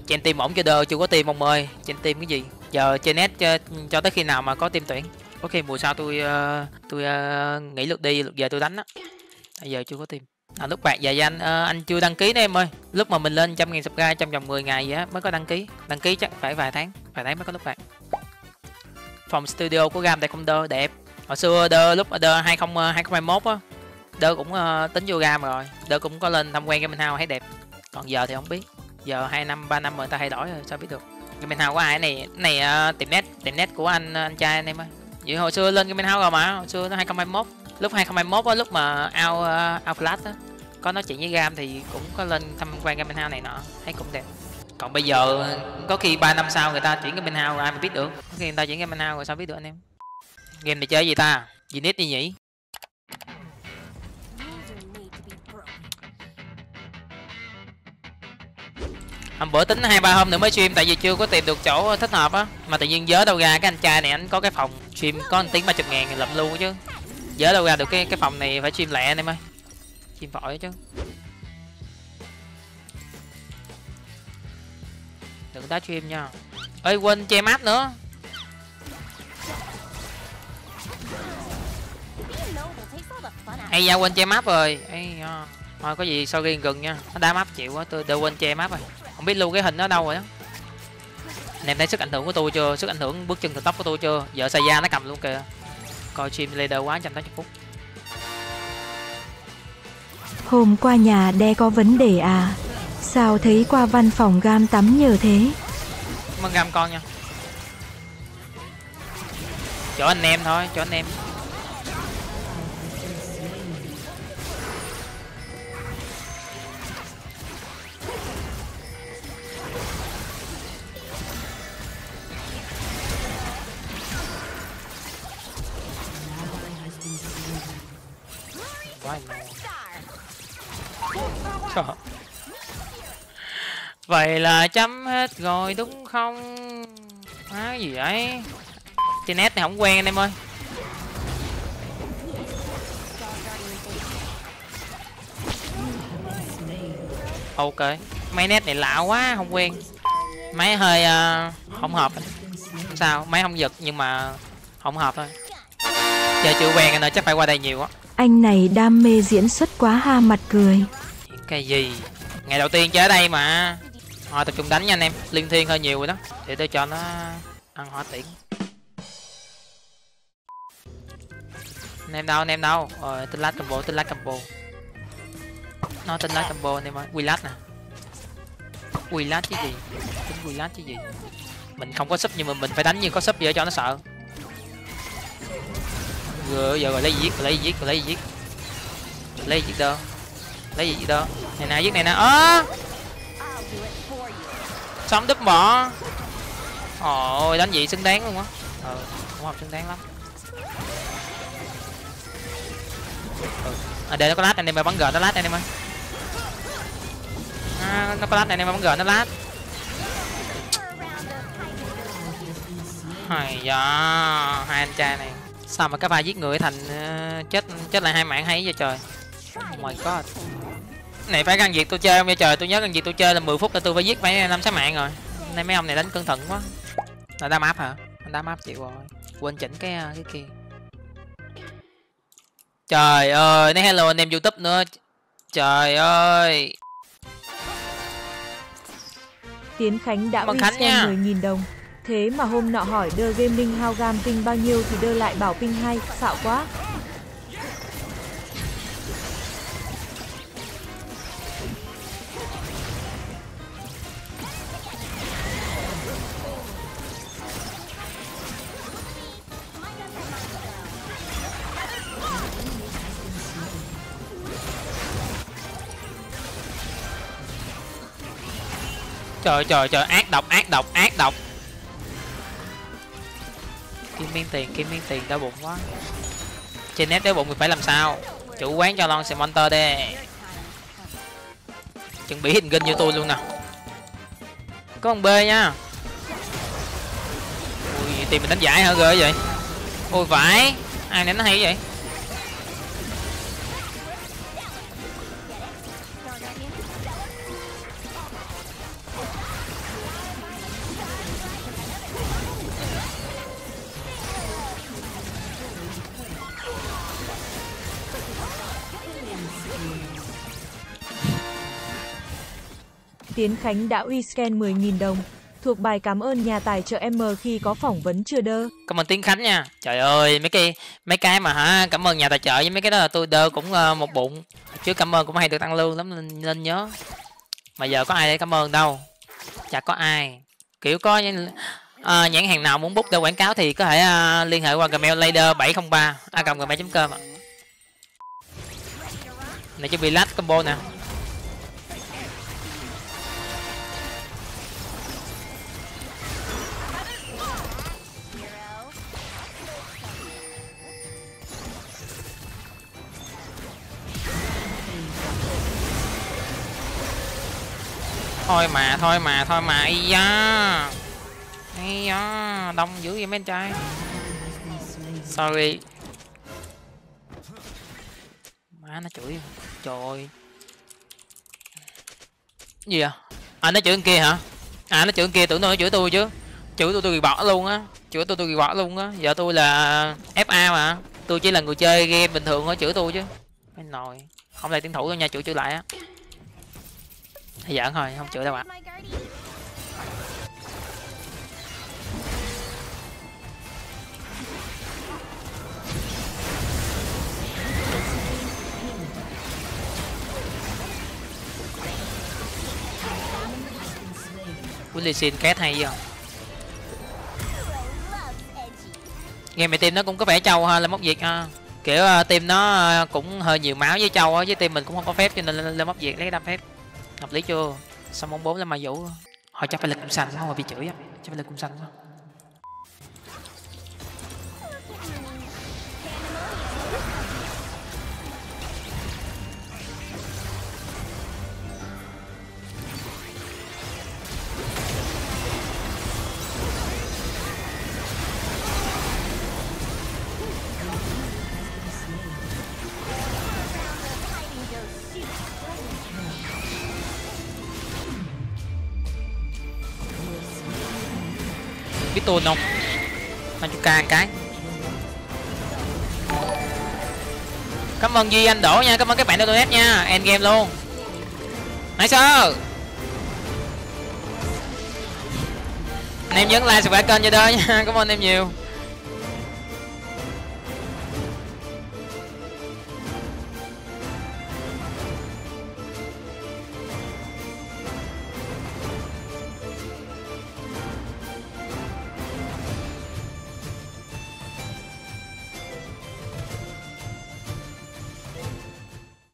Trên team ổn chưa đơ, chưa có team ông ơi. Trên team cái gì? Giờ trên net cho tới khi nào mà có team tuyển. Có khi mùa sau tôi nghỉ lượt đi lượt về tôi đánh á. Bây giờ chưa có team. Lúc bạc dạ anh chưa đăng ký đó em ơi. Lúc mà mình lên 100.000 subscribe trong vòng 10 ngày vậy á mới có đăng ký. Đăng ký chắc phải vài tháng mới có lúc bạc. Phòng studio của Gam Taekwondo đẹp. Hồi xưa lúc 2021 á, cũng tính vô Gam rồi. Cũng có lên tham quan Gaming House thấy đẹp. Còn giờ thì không biết. Giờ 2 năm 3 năm rồi ta thay đổi rồi sao biết được. Gaming House của ai này tiệm net của anh trai anh em ơi. Vậy hồi xưa lên Gaming House rồi mà, hồi xưa nó 2021. Lúc 2021 á, lúc mà out flash á, có nói chuyện với Gam thì cũng có lên tham quan Gaming House này nọ, thấy cũng đẹp. Còn bây giờ có khi 3 năm sau người ta chuyển Gaming House ai mà biết được. Có khi người ta chuyển Gaming House rồi sao biết được anh em. Game này chơi gì ta? Gì nít đi nhỉ? Hôm bữa tính 2-3 hôm nữa mới stream tại vì chưa có tìm được chỗ thích hợp á. Mà tự nhiên nhớ đâu ra cái anh trai này anh có cái phòng stream có 1 tiếng 30.000 lụm luôn chứ. Nhớ đâu ra được cái phòng này phải stream lẹ anh em ơi. Stream vội chứ. Đừng tá stream nha. Ơi quên che map nữa. Ây da quên che map rồi. Thôi có gì sau ghi gần nha. Nó đá map chịu quá tôi đều quên che map rồi. Không biết lưu cái hình nó đâu rồi đó. Anh em thấy sức ảnh hưởng của tôi chưa? Sức ảnh hưởng bước chân từ tóc của tôi chưa? Vợ xài da nó cầm luôn kìa. Coi stream leader quá 180 phút. Hôm qua nhà đe có vấn đề à? Sao thấy qua văn phòng Gam tắm nhờ thế? Mong Gam con nha. Chỗ anh em thôi, chỗ anh em. Vậy là chấm hết rồi đúng không? Gì vậy? Trên net này không quen anh em ơi. Ok, máy net này lạ quá không quen. Máy hơi không hợp. Sao? Máy không giật nhưng mà không hợp thôi. Chơi chưa quen nên chắc phải qua đây nhiều á. Anh này đam mê diễn xuất quá ha, mặt cười. Cái gì? Ngày đầu tiên chơi ở đây mà. Thôi tập trung đánh nha anh em. Liên thiên hơi nhiều rồi đó. Để tôi cho nó ăn hỏa tiễn. Anh em đâu? Rồi tinh lát combo. Nó tinh lát combo anh em ơi. Willat nè. Willat chứ gì? Tính Willat chứ gì? Mình không có sub nhưng mà mình phải đánh như có sub vậy cho nó sợ. Giờ rồi lấy gì giết đâu. Lấy gì đâu. Này nè giết này nè. Sống đúp bỏ. Ôi đánh gì xứng đáng luôn á. Không hợp xứng đáng lắm. Để nó có lát anh em ơi, bắn gờ nó lát anh em ơi. Nó có lát anh em ơi, bắn gờ nó lát. Hay da, hai anh trai này. Sao mà cái pha giết người thành chết lại 2 mạng hay vậy trời. Oh my god. Này phải găng diệt tôi chơi không vậy trời, tôi nhớ găng diệt tôi chơi là 10 phút là tôi phải giết phải 5-6 mạng rồi. Nay mấy ông này đánh cẩn thận quá. Là đá map hả? Anh đá map chịu rồi. Quên chỉnh cái kia. Trời ơi, nói hello anh em YouTube nữa. Trời ơi. Tiến Khánh đã resend 10.000 đồng. Thế mà hôm nọ hỏi The Gaming House Gam ping bao nhiêu thì The lại bảo ping 2, xạo quá. Trời ác độc. Kim miên tiền đau bụng quá. Trên net đau bụng thì phải làm sao? Chủ quán cho lon xe monster đi. Chuẩn bị hình ginh như tôi luôn nè. Có con B nha. Ui tìm mình đánh giải hả ghê vậy. Ôi vãi. Ai đánh nó hay vậy. Tiến Khánh đã uy scan 10.000 đồng. Thuộc bài cảm ơn nhà tài trợ M khi có phỏng vấn chưa đơ. Cảm ơn Tiến Khánh nha. Trời ơi, mấy cái mà hả, cảm ơn nhà tài trợ với mấy cái đó là tôi đơ cũng một bụng. Chứ cảm ơn cũng hay được tăng lương lắm nên nhớ. Mà giờ có ai để cảm ơn đâu. Chả có ai. Kiểu có nhãn hàng nào muốn book để quảng cáo thì có thể liên hệ qua Gmail lader703@gmail.com ạ. Này cho bị lát combo nè. Thôi mà ây da đông dữ vậy mấy anh trai. Sorry. Má nó chửi. Trời ơi. Gì à? Nó chửi con kia hả? Nó chửi con kia, tưởng nó chửi tôi chứ. Chửi tôi bị bỏ luôn á. Chửi tôi bị bỏ luôn á. Giờ tôi là FA mà. Tôi chỉ là người chơi game bình thường thôi, chửi tôi chứ. Mấy nồi. Không là tiến thủ đâu nha, chửi lại á. Hay giỡn thôi, không chửi đâu ạ. Willy xin két hay không? Game này team nó cũng có vẻ trâu ha, lên móc việt ha. Kiểu team nó cũng hơi nhiều máu với trâu á, với team mình cũng không có phép cho nên lên móc việt lấy đam phép. Hợp lý chưa? Xong mong 4 lên mà vũ. Hỏi chắc phải là cung xanh không mà bị chửi á. Chắc phải là cung xanh không? Biết tuôn không? Anh chú ca cái. Cảm ơn Duy Anh Đỗ nha, cảm ơn các bạn đã donate nha, end game luôn. Nice. Anh em nhấn like subscribe kênh cho đỡ nha, cảm ơn em nhiều.